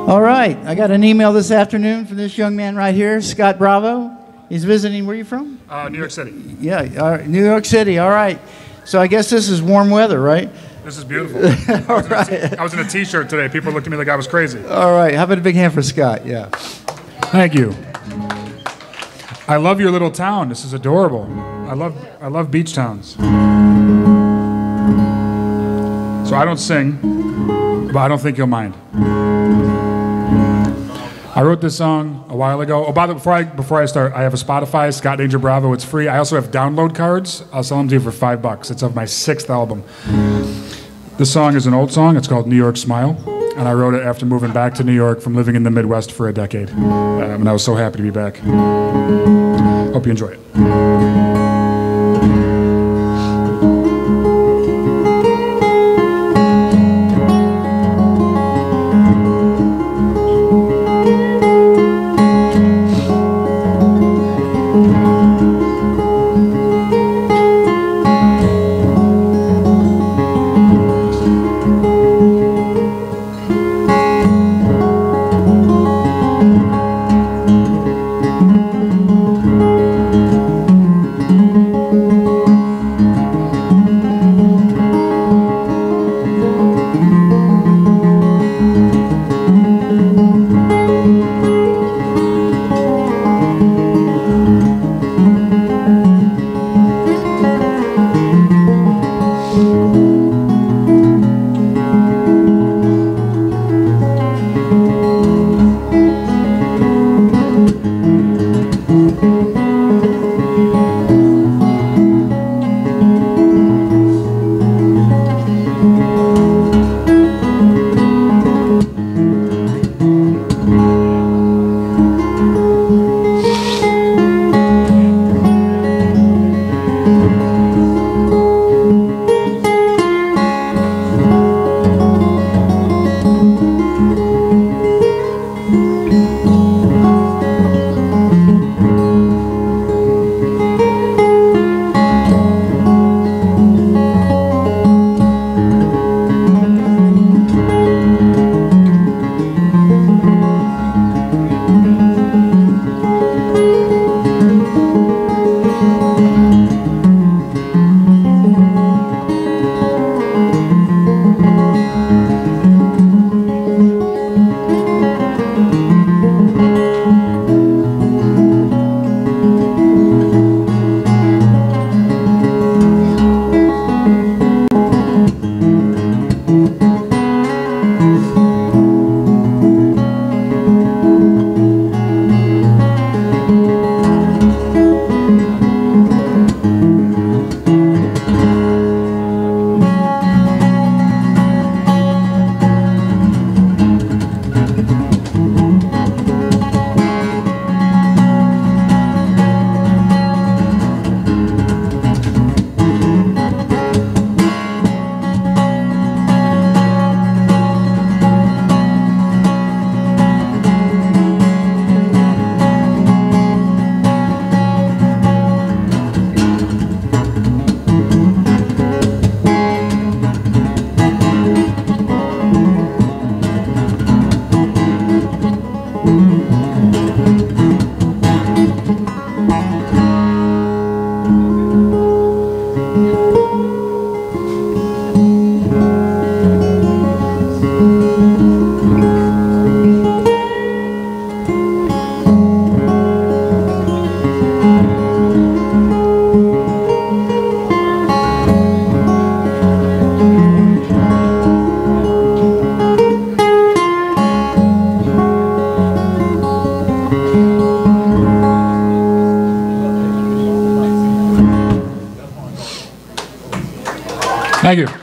All right, I got an email this afternoon from this young man right here, Scott Bravo. He's visiting, where are you from? New York City. Yeah, New York City, all right. So I guess this is warm weather, right? This is beautiful. I was in a t-shirt today. People looked at me like I was crazy. All right, how about a big hand for Scott? Yeah. Thank you. I love your little town. This is adorable. I love beach towns. So I don't sing, but I don't think you'll mind. I wrote this song a while ago. Oh, by the way, before I start, I have a Spotify, Scott Danger Bravo. It's free. I also have download cards. I'll sell them to you for $5. It's of my 6th album. This song is an old song. It's called New York Smile. And I wrote it after moving back to New York from living in the Midwest for a decade. And I was so happy to be back. Hope you enjoy it. Thank you.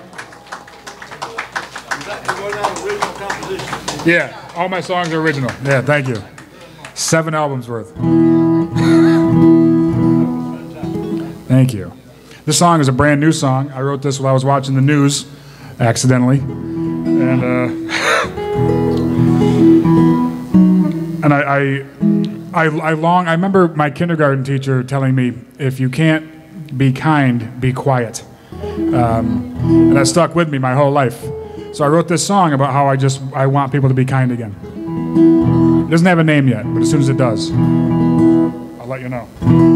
Yeah, all my songs are original. Yeah, thank you. 7 albums worth. Thank you. This song is a brand new song. I wrote this while I was watching the news, accidentally. And I remember my kindergarten teacher telling me, if you can't be kind, be quiet. And that stuck with me my whole life. So I wrote this song about how I want people to be kind again. It doesn't have a name yet, but as soon as it does, I'll let you know.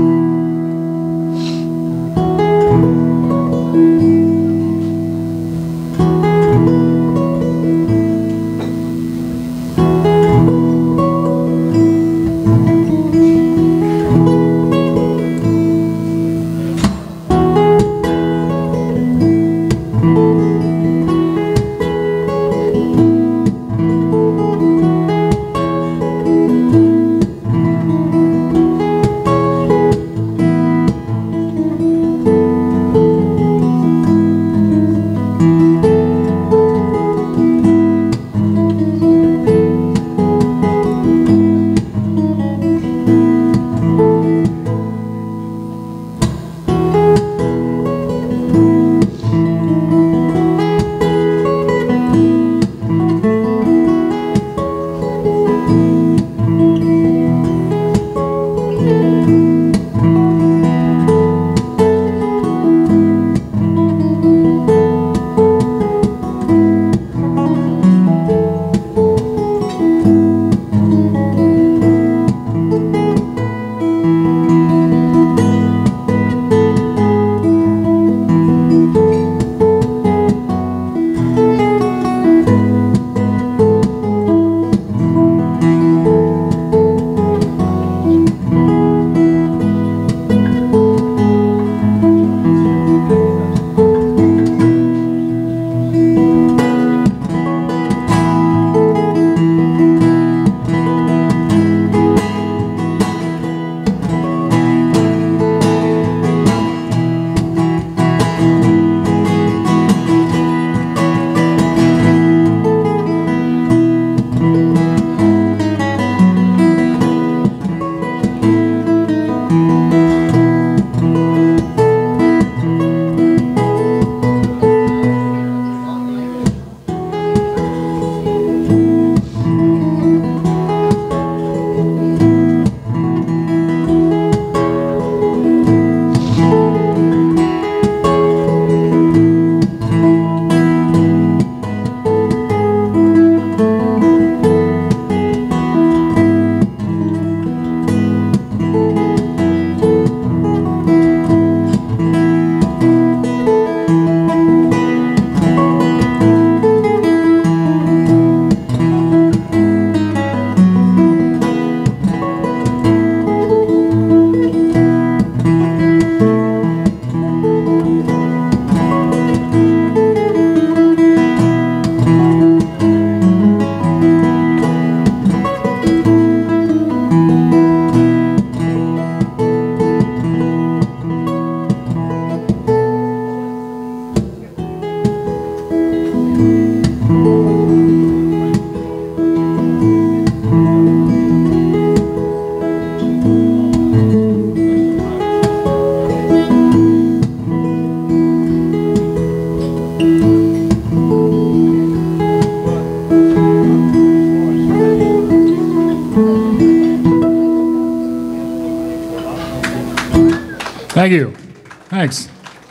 Thank you. Thanks.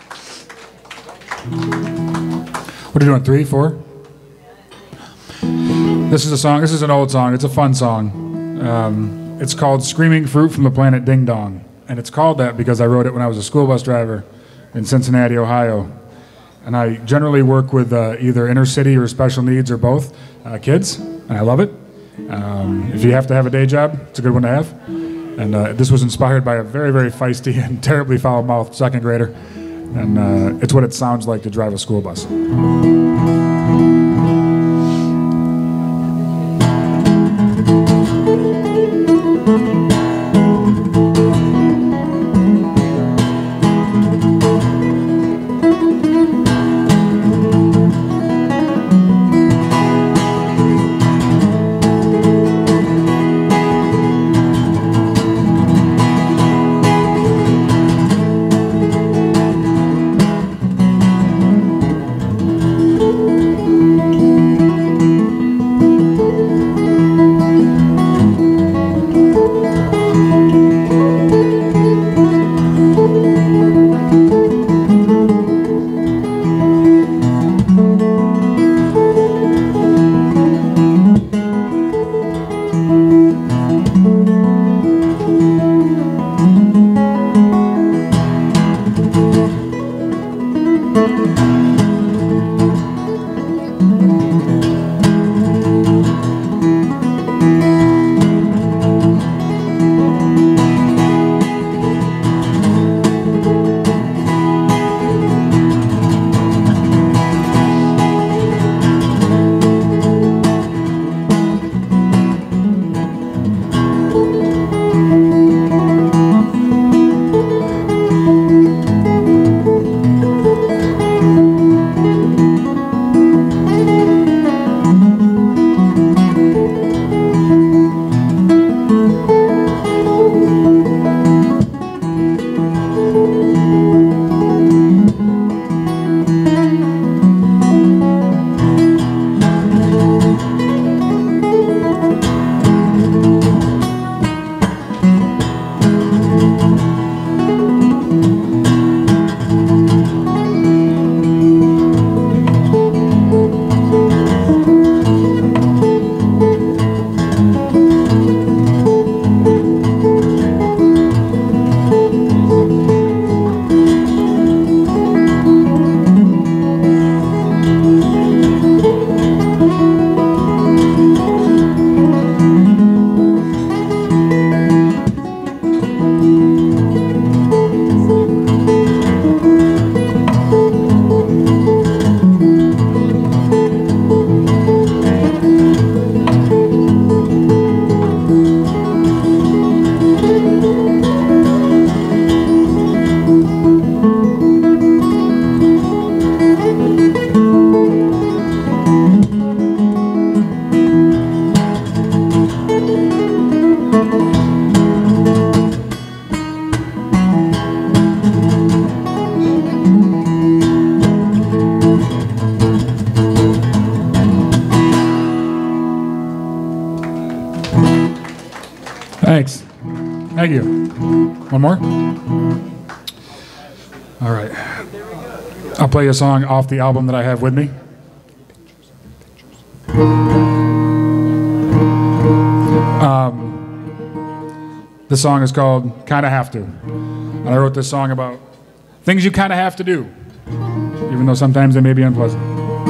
What are you doing, 3, 4? This is a song. This is an old song. It's a fun song. It's called Screaming Fruit from the Planet Ding Dong. And it's called that because I wrote it when I was a school bus driver in Cincinnati, Ohio. And I generally work with either inner city or special needs or both kids, and I love it. If you have to have a day job, it's a good one to have. And this was inspired by a very, very feisty and terribly foul-mouthed second grader. And it's what it sounds like to drive a school bus. Thank you. One more? All right. I'll play a song off the album that I have with me. This song is called Kinda Have To. And I wrote this song about things you kinda have to do, even though sometimes they may be unpleasant.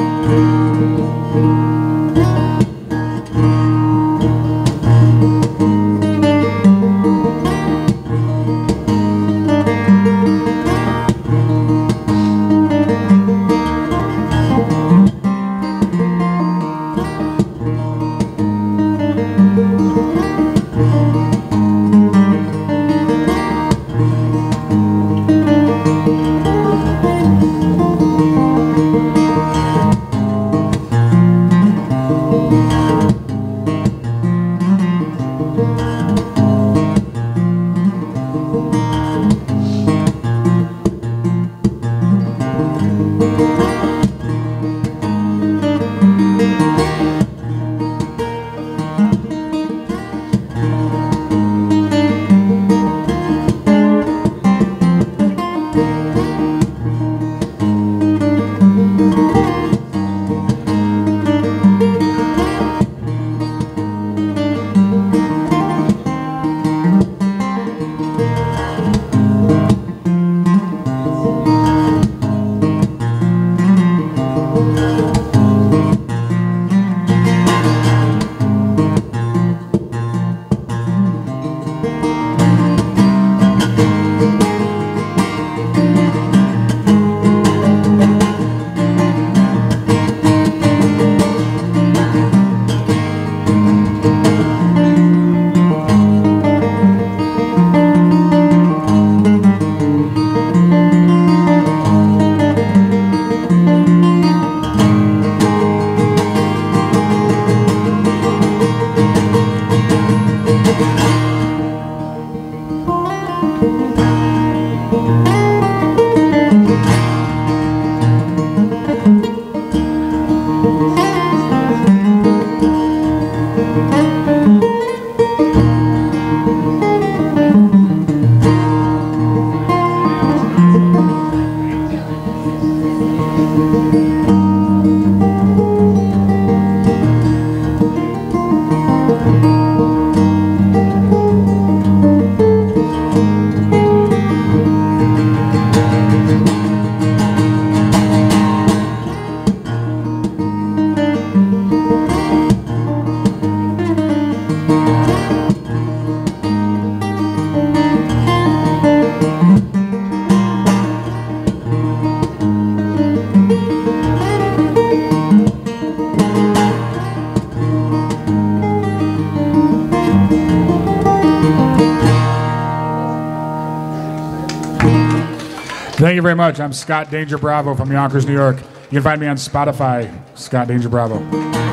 Thank you very much. I'm Scott Danger Bravo from Yonkers, New York. You can find me on Spotify, Scott Danger Bravo.